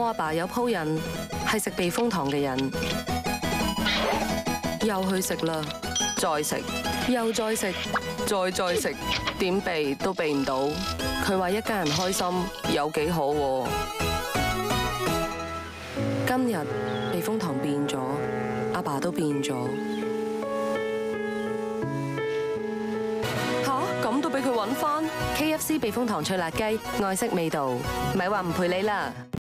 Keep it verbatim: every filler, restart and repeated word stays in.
我阿爸有鋪人係食避風塘嘅人，又去食啦，再食，又再食，再再食，點避都避唔到。佢話一家人開心有幾好喎。今日避風塘變咗，阿爸都變咗。吓？咁都俾佢揾返 ？K F C 避風塘脆辣雞，愛惜味道，咪話唔陪你啦。